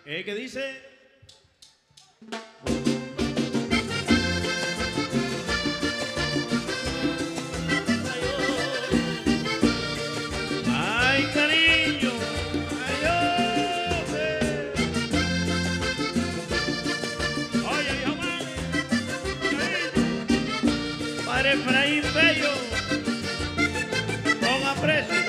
¿Qué dice? Ay, cariño, ay, oye, viejo madre, cariño. Padre Efraín Bello, con aprecio.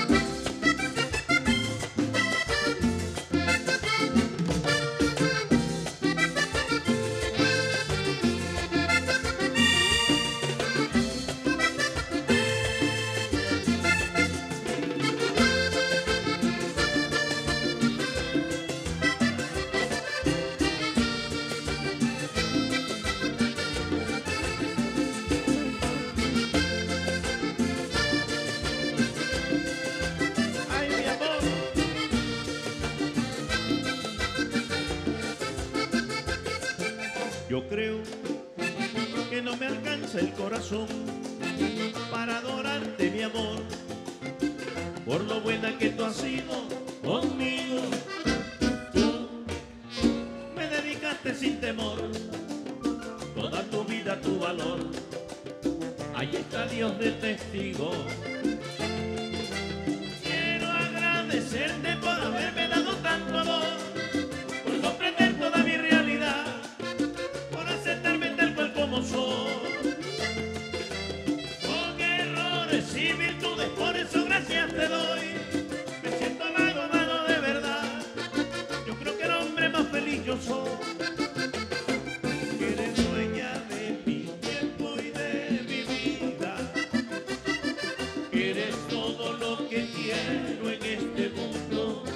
Yo creo que no me alcanza el corazón para adorarte, mi amor, por lo buena que tú has sido conmigo. Tú me dedicaste sin temor toda tu vida, tu valor. Ahí está Dios de testigo. Quiero agradecerte por haberme dado tanto amor, por comprender toda mi realidad, por aceptarme tal cual como soy, con errores y virtudes, por eso gracias te doy. Me siento amado, amado de verdad. Yo creo que el hombre más feliz yo soy. Que eres dueña de mi tiempo y de mi vida, que eres todo lo que quiero en este mundo.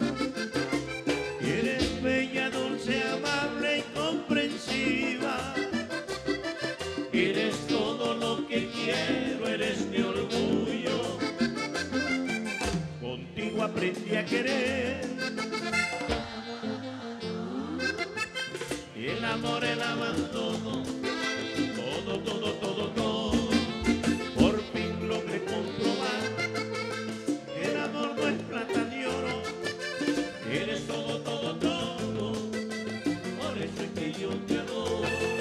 Que eres bella, dulce, amable y comprensiva. Eres todo lo que quiero, eres mi orgullo. Contigo aprendí a querer. Y el amor, el abandono, todo, todo, todo, todo. Por fin logré comprobar que el amor no es plata ni oro. Eres todo, todo, todo. Por eso es que yo te adoro.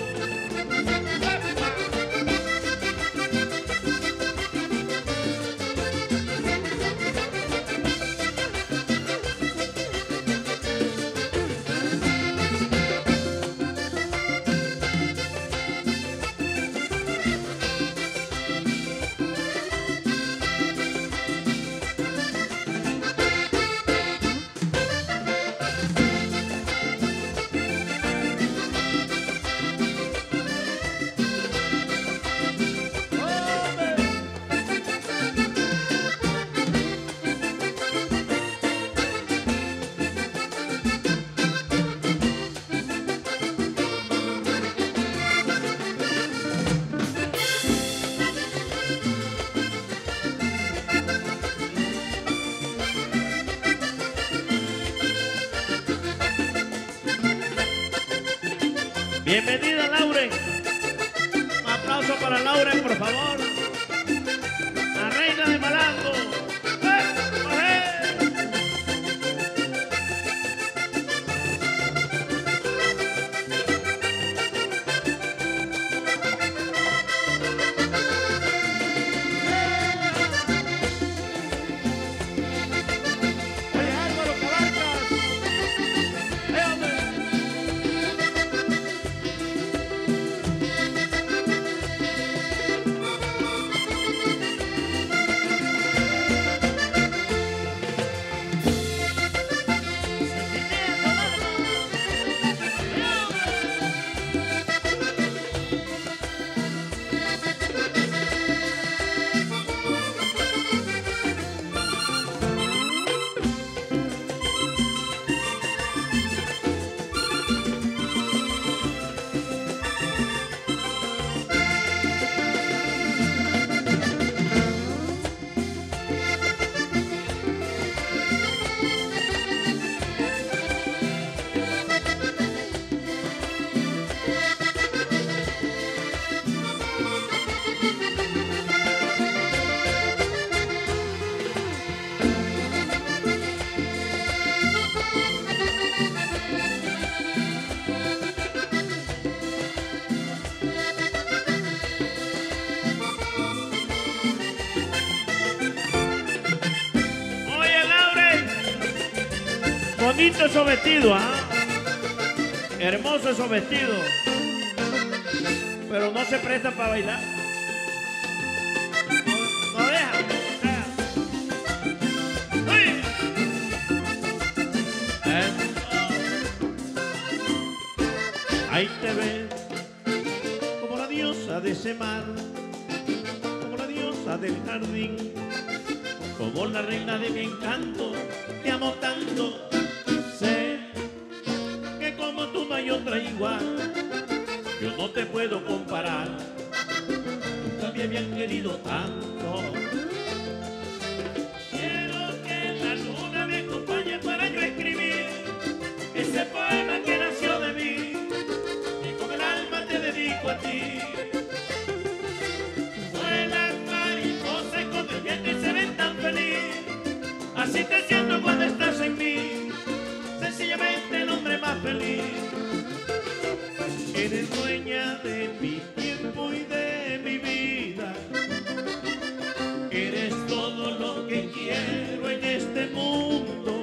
Bienvenida, Lauren. Un aplauso para Lauren, por favor. La reina de Malango. Bonito esos vestidos, ¿ah? Hermoso esos vestidos. Pero no se presta para bailar. No, no deja. ¡Uy! Ahí te ves como la diosa de ese mar, como la diosa del jardín, como la reina de mi encanto. Te amo tanto, sé que como tú no hay otra igual. Yo no te puedo comparar, nunca me habían querido tanto. Quiero que la luna me acompañe para yo escribir ese poema que nació de mí, y con el alma te dedico a ti. Vuelas mariposas con el viento y se ven tan feliz, así te siento cuando estás en mí, sencillamente el hombre más feliz. Eres dueña de mi tiempo y de mi vida. Eres todo lo que quiero en este mundo.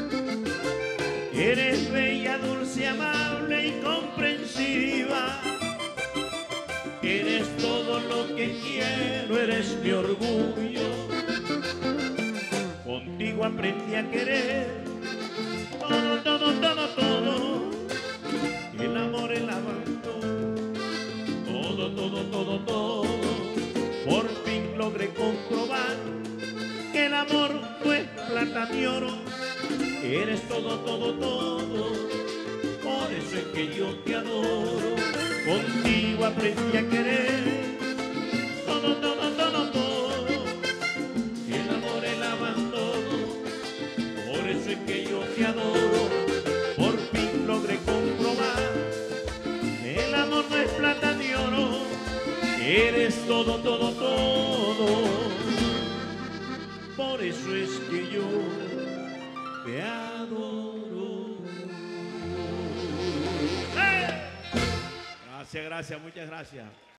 Eres bella, dulce, amable y comprensiva. Eres todo lo que quiero, eres mi orgullo. Contigo aprendí a querer todo, todo, todo, todo. El amor, el abandono, todo, todo, todo, todo. Por fin logré comprobar que el amor no es plata ni oro. Eres todo, todo, todo. Por eso es que yo te adoro. Contigo aprendí a querer todo, todo, todo, todo. El amor, el abandono. Por eso es que yo te adoro. Por fin logré comprobar el amor no es plata ni oro. Eres todo, todo, todo. Por eso es que yo te adoro. ¡Eh! Gracias, gracias, muchas gracias.